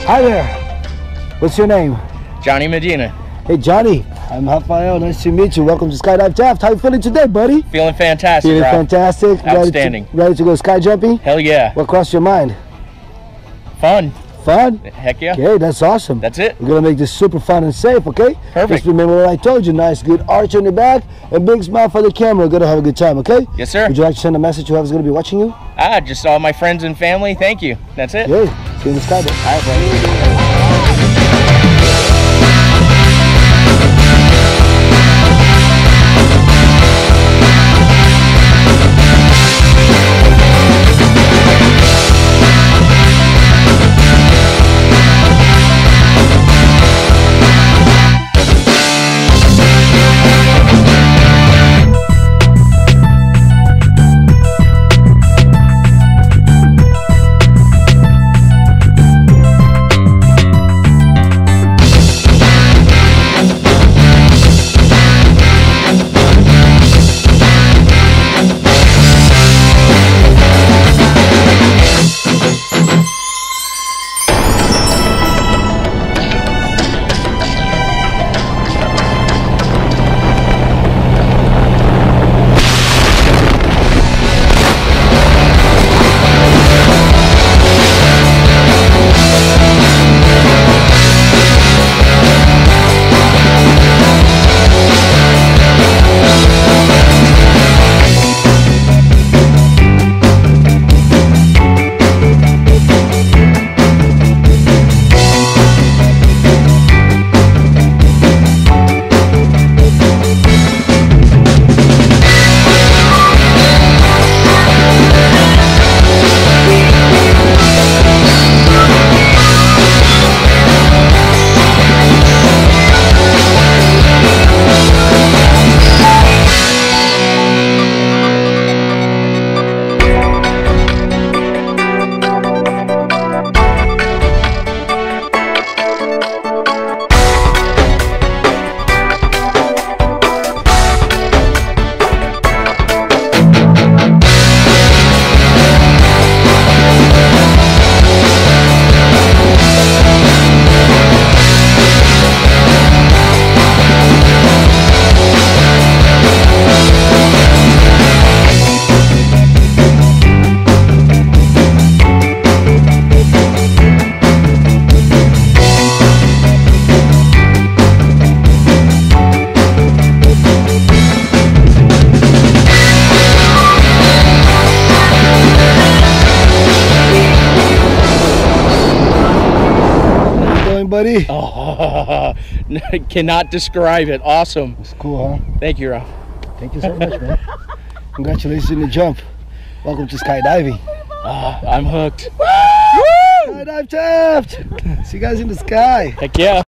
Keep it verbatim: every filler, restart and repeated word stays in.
Hi there. What's your name? Johnny Medina. Hey Johnny, I'm Rafael. Nice to meet you. Welcome to Skydive Taft. How you feeling today, buddy? Feeling fantastic, Feeling Rob. fantastic. Outstanding. Ready to, ready to go sky jumping? Hell yeah. What crossed your mind? Fun. Fun? Heck yeah. Okay, that's awesome. That's it. We're gonna make this super fun and safe, okay? Perfect. Just remember what I told you. Nice, good arch on your back, and big smile for the camera. We're gonna have a good time, okay? Yes, sir. Would you like to send a message to whoever's gonna be watching you? Ah, just all my friends and family. Thank you. That's it. Yay. See you in the sky. All right, buddy. Buddy. Oh, cannot describe it. Awesome. It's cool, huh? Thank you, Rob. Thank you so much, man. Congratulations on the jump. Welcome to skydiving. Oh, I'm hooked. Woo! Skydive Taft. See you guys in the sky. Heck yeah.